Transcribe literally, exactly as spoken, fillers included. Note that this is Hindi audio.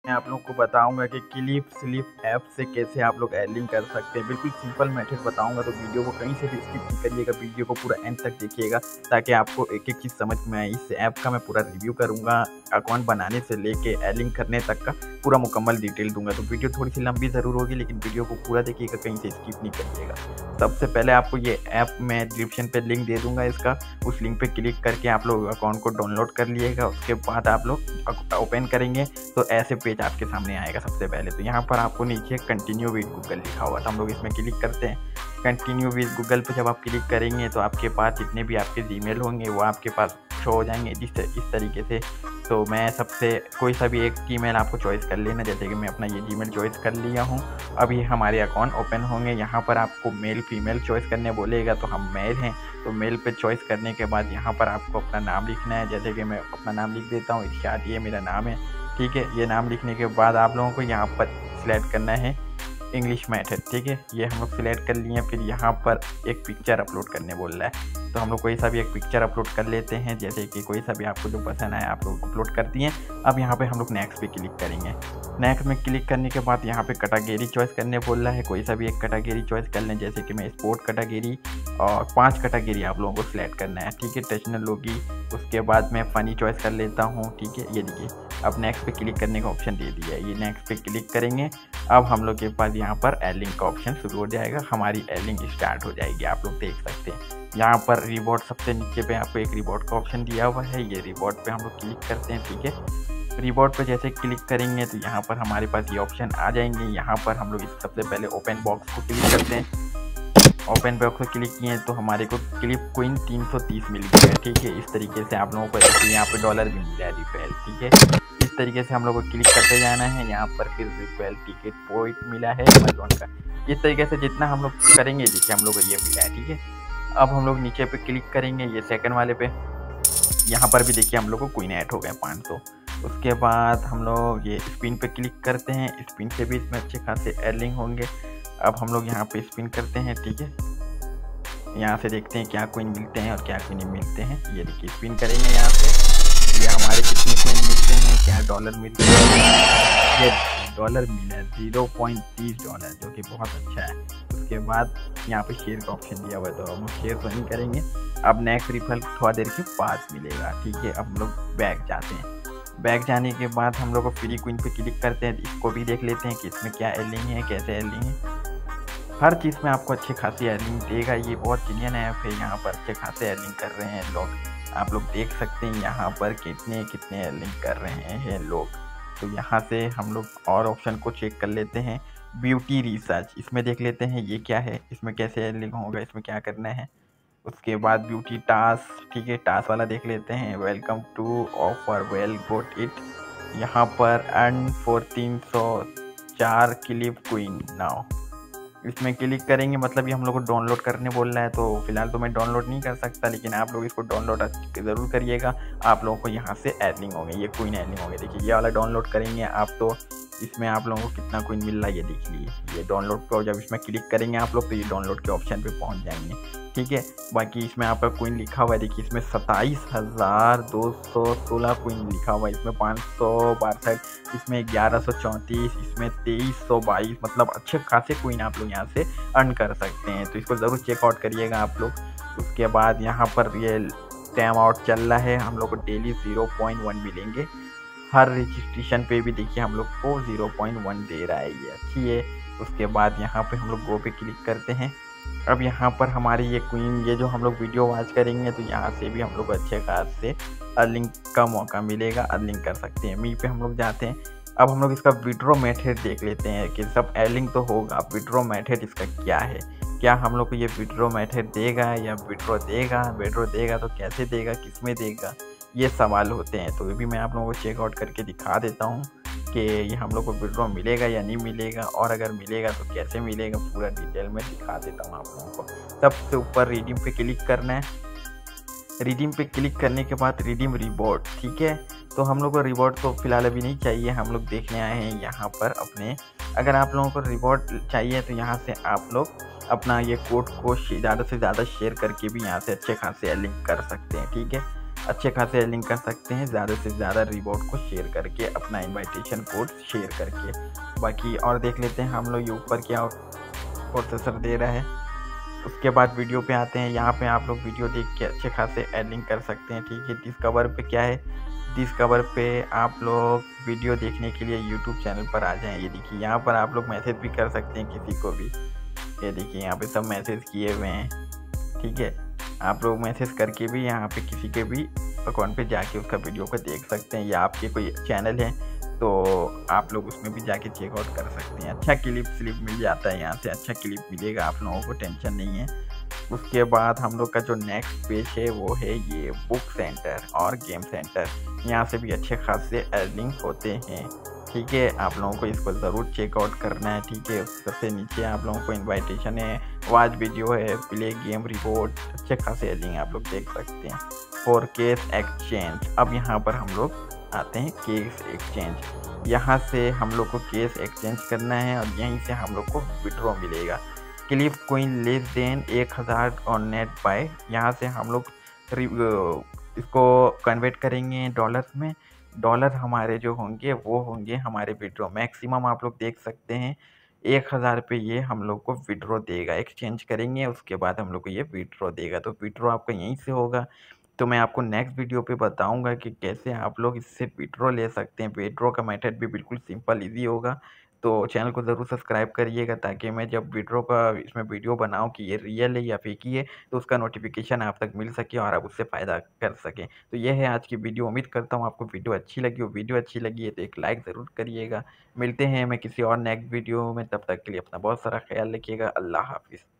मैं आप लोगों को बताऊंगा कि क्लिप स्लिप ऐप से कैसे आप लोग अर्निंग कर सकते हैं। बिल्कुल सिंपल मेथड बताऊंगा, तो वीडियो को कहीं से भी स्किप नहीं करिएगा, वीडियो को पूरा एंड तक देखिएगा ताकि आपको एक एक चीज़ समझ में आए। इस ऐप का मैं पूरा रिव्यू करूंगा, अकाउंट बनाने से लेके अर्निंग करने तक का पूरा मुकम्मल डिटेल दूंगा। तो वीडियो थोड़ी सी लंबी ज़रूर होगी, लेकिन वीडियो को पूरा देखिएगा, कहीं से स्किप नहीं करिएगा। सबसे पहले आपको ये ऐप मैं डिस्क्रिप्शन पे लिंक दे दूंगा इसका, उस लिंक पे क्लिक करके आप लोग अकाउंट को डाउनलोड कर लिएगा। उसके बाद आप लोग ओपन करेंगे तो ऐसे पेज आपके सामने आएगा। सबसे पहले तो यहाँ पर आपको नीचे कंटिन्यू विद गूगल लिखा हुआ, तो हम लोग इसमें क्लिक करते हैं। कंटिन्यू विद गूगल पे जब आप क्लिक करेंगे तो आपके पास जितने भी आपके जीमेल होंगे वो आपके पास शो हो जाएंगे जिस इस तरीके से। तो मैं सबसे कोई सा भी एक ईमेल आपको चॉइस कर लेना, जैसे कि मैं अपना ये जीमेल चॉइस कर लिया हूँ। अब ये हमारे अकाउंट ओपन होंगे। यहाँ पर आपको मेल फीमेल चॉइस करने बोलेगा, तो हम मेल हैं तो मेल पे चॉइस करने के बाद यहाँ पर आपको अपना नाम लिखना है। जैसे कि मैं अपना नाम लिख देता हूँ, इरशाद, ये मेरा नाम है, ठीक है। ये नाम लिखने के बाद आप लोगों को यहाँ पर सिलेक्ट करना है इंग्लिश मेथड, ठीक है। ये हम लोग सिलेक्ट कर लिए। फिर यहाँ पर एक पिक्चर अपलोड करने बोल रहा है, तो हम लोग कोई सा भी एक पिक्चर अपलोड कर लेते हैं। जैसे कि कोई सा भी आपको जो पसंद आए आप लोग अपलोड कर दिए। अब यहाँ पे हम लोग नेक्स्ट पे क्लिक करेंगे। नेक्स्ट में क्लिक करने के बाद यहाँ पे कैटेगरी चॉइस करने बोल रहा है, कोई सा भी एक कैटेगरी चॉइस कर लें। जैसे कि मैं स्पोर्ट कैटेगरी, और पांच कैटेगरी आप लोगों को सिलेक्ट करना है, ठीक है। टचनल होगी, उसके बाद मैं फ़नी चॉइस कर लेता हूँ, ठीक है। ये देखिए अब नेक्स्ट पे क्लिक करने का ऑप्शन दे दिया है। ये नेक्स्ट पे क्लिक करेंगे। अब हम लोग के पास यहाँ पर अर्निंग का ऑप्शन शुरू हो जाएगा, हमारी अर्निंग स्टार्ट हो जाएगी। आप लोग देख सकते हैं यहाँ पर रिवॉर्ड सबसे नीचे पे आपको एक रिवॉर्ड का ऑप्शन दिया हुआ है। ये रिवॉर्ड पे हम लोग क्लिक करते हैं, ठीक है। रिवॉर्ड पे जैसे क्लिक करेंगे तो यहाँ पर हमारे पास ये ऑप्शन आ जाएंगे। यहाँ पर हम लोग इस सबसे पहले ओपन बॉक्स को क्लिक करते हैं। ओपन बॉक्स को क्लिक किए तो हमारे को क्लिप क्वीन तीन सौ तीस मिल गया है, ठीक है। इस तरीके से आप लोगों को देखिए यहाँ पे डॉलर भी मिल रहा है रिफेल, ठीक है। इस तरीके से हम लोग को क्लिक करते जाना है। यहाँ पर फिर रिफेल टिकट पॉइंट मिला है अमेजोन का। इस तरीके से जितना हम लोग करेंगे देखिए हम लोग को ये मिला है, ठीक है। अब हम लोग नीचे पे क्लिक करेंगे, ये सेकंड वाले पे। यहाँ पर भी देखिए हम लोग को क्वीन ऐड हो गए पाँच सौ। उसके बाद हम लोग ये स्पिन पे क्लिक करते हैं। स्पिन से भी इसमें अच्छे खासे अर्निंग होंगे। अब हम लोग यहाँ पे स्पिन करते हैं, ठीक है। यहाँ से देखते हैं क्या कोइन मिलते हैं और क्या कोइन मिलते हैं। ये देखिए स्पिन करेंगे यहाँ से, ये हमारे कितने कोइन मिलते हैं, क्या डॉलर मिलते हैं। ये डॉलर मिला है जीरो पॉइंट तीस डॉलर, जो कि बहुत अच्छा है। उसके बाद यहाँ पे शेयर का ऑप्शन दिया हुआ है, तो हम शेयर तो नहीं करेंगे। अब नेक्स्ट रिफल थोड़ा देर के बाद मिलेगा, ठीक है। अब हम लोग बैक जाते हैं। बैक जाने के बाद हम लोग को फ्री क्वीन पे क्लिक करते हैं। इसको भी देख लेते हैं कि इसमें क्या अर्निंग है, कैसे अर्निंग है। हर चीज़ में आपको अच्छी खासी अर्निंग देगा। ये बहुत जेन्युइन ऐप है, यहाँ पर अच्छे खासे अर्निंग कर रहे हैं लोग। आप लोग देख सकते हैं यहाँ पर कितने कितने अर्निंग कर रहे हैं लोग। तो यहाँ से हम लोग और ऑप्शन को चेक कर लेते हैं। ब्यूटी रिसर्च, इसमें देख लेते हैं ये क्या है, इसमें कैसे अर्निंग होगा, इसमें क्या करना है। उसके बाद ब्यूटी टास्क, ठीक है, टास्क वाला देख लेते हैं। Welcome to offer well got it, यहाँ पर अर्न फोर तीन सौ चार क्लिप क्वीन नाउ। इसमें क्लिक करेंगे, मतलब ये हम लोग को डाउनलोड करने बोल रहा है। तो फिलहाल तो मैं डाउनलोड नहीं कर सकता, लेकिन आप लोग इसको डाउनलोड ज़रूर करिएगा। आप लोगों को यहाँ से अर्निंग होंगे, ये क्वीन अर्निंग होंगे। देखिए ये वाला डाउनलोड करेंगे आप, तो इसमें आप लोगों को कितना क्वीन मिल रहा है ये देख लीजिए। ये डाउनलोड को जब इसमें क्लिक करेंगे आप लोग तो ये डाउनलोड के ऑप्शन पे पहुंच जाएंगे, ठीक है। बाकी इसमें आपका क्वीन लिखा हुआ है, देखिए इसमें सत्ताईस हज़ार दो सौ सोलह क्वीन लिखा हुआ है। इसमें पाँच सौ बासठ, इसमें ग्यारह सौ चौंतीस, इसमें तेईस सौ बाईस, मतलब अच्छे खासे क्वीन आप लोग यहाँ से अर्न कर सकते हैं। तो इसको ज़रूर चेकआउट करिएगा आप लोग। उसके बाद यहाँ पर ये टाइम आउट चल रहा है, हम लोग को डेली ज़ीरो पॉइंट वन मिलेंगे। हर रजिस्ट्रेशन पे भी देखिए हम लोग को ज़ीरो पॉइंट वन दे रहा है, ये अच्छी है। उसके बाद यहाँ पे हम लोग गो पे क्लिक करते हैं। अब यहाँ पर हमारी ये क्वीन, ये जो हम लोग वीडियो वॉच करेंगे तो यहाँ से भी हम लोग अच्छे खास से अर्निंग का मौका मिलेगा, अर्निंग कर सकते हैं। मी पे हम लोग जाते हैं। अब हम लोग इसका विड्रॉ मेथड देख लेते हैं कि सब अर्निंग तो होगा, विड्रॉ मेथड इसका क्या है। क्या हम लोग को ये विड्रॉ मेथड देगा या विड्रॉ देगा, विड्रॉ देगा तो कैसे देगा, किस में देगा, ये सवाल होते हैं। तो ये भी मैं आप लोगों को चेकआउट करके दिखा देता हूँ कि ये हम लोग को विड्रॉ मिलेगा या नहीं मिलेगा, और अगर मिलेगा तो कैसे मिलेगा, पूरा डिटेल में दिखा देता हूँ आप लोगों को। सबसे ऊपर रिडीम पे क्लिक करना है। रिडीम पे क्लिक करने के बाद रिडीम रिवॉर्ड, ठीक है। तो हम लोग को रिवॉर्ड तो फिलहाल अभी नहीं चाहिए, हम लोग देखने आए हैं यहाँ पर अपने। अगर आप लोगों को रिवॉर्ड चाहिए तो यहाँ से आप लोग अपना ये कोड को ज़्यादा से ज़्यादा शेयर करके भी यहाँ से अच्छे खासे अर्निंग कर सकते हैं, ठीक है। अच्छे खासे अर्निंग कर सकते हैं ज़्यादा से ज़्यादा रिवॉर्ड को शेयर करके, अपना इनविटेशन कोड शेयर करके। बाकी और देख लेते हैं हम लोग ये ऊपर क्या प्रोसेसर दे रहा है। उसके बाद वीडियो पे आते हैं। यहाँ पे आप लोग वीडियो देख के अच्छे खासे अर्निंग कर सकते हैं, ठीक है। डिस्कवर पे क्या है, डिस्कवर पे आप लोग वीडियो देखने के लिए यूट्यूब चैनल पर आ जाएं। ये देखिए यहाँ पर आप लोग मैसेज भी कर सकते हैं किसी को भी। ये देखिए यहाँ पे सब मैसेज किए हुए हैं, ठीक है। आप लोग मैसेज करके भी यहाँ पे किसी के भी अकाउंट पे जाके उसका वीडियो को देख सकते हैं, या आपके कोई चैनल है तो आप लोग उसमें भी जाके चेकआउट कर सकते हैं। अच्छा क्लिप स्लिप मिल जाता है यहाँ से, अच्छा क्लिप मिलेगा आप लोगों को, टेंशन नहीं है। उसके बाद हम लोग का जो नेक्स्ट पेज है वो है ये बुक सेंटर और गेम सेंटर। यहाँ से भी अच्छे खासे अर्निंग होते हैं, ठीक है। आप लोगों को इसको ज़रूर चेकआउट करना है, ठीक है। सबसे नीचे आप लोगों को इनविटेशन है, वॉच वीडियो है, प्ले गेम रिवॉर्ड, अच्छे खासे अर्निंग आप लोग देख सकते हैं। फॉर केस एक्सचेंज, अब यहाँ पर हम लोग आते हैं केस एक्सचेंज। यहाँ से हम लोग को केस एक्सचेंज करना है और यहीं से हम लोग को विड्रॉ मिलेगा। क्लिप कोइन लेस देन एक हज़ार और नेट बाय। यहाँ से हम लोग इसको कन्वर्ट करेंगे डॉलर्स में। डॉलर हमारे जो होंगे वो होंगे हमारे विड्रॉ। मैक्सिमम आप लोग देख सकते हैं एक हज़ार पे ये हम लोग को विड्रॉ देगा। एक्सचेंज करेंगे उसके बाद हम लोग को ये विड्रॉ देगा, तो विड्रॉ आपका यहीं से होगा। तो मैं आपको नेक्स्ट वीडियो पे बताऊंगा कि कैसे आप लोग इससे विड्रॉ ले सकते हैं। विड्रॉ का मेथड भी बिल्कुल सिंपल इजी होगा, तो चैनल को ज़रूर सब्सक्राइब करिएगा ताकि मैं जब विड्रॉ का इसमें वीडियो बनाऊं कि ये रियल है या फेक ही है तो उसका नोटिफिकेशन आप तक मिल सके और आप उससे फ़ायदा कर सकें। तो ये है आज की वीडियो। उम्मीद करता हूँ आपको वीडियो अच्छी लगी हो। वीडियो अच्छी लगी है तो एक लाइक ज़रूर करिएगा। मिलते हैं मैं किसी और नेक्स्ट वीडियो में, तब तक के लिए अपना बहुत सारा ख्याल रखिएगा। अल्लाह हाफिज़।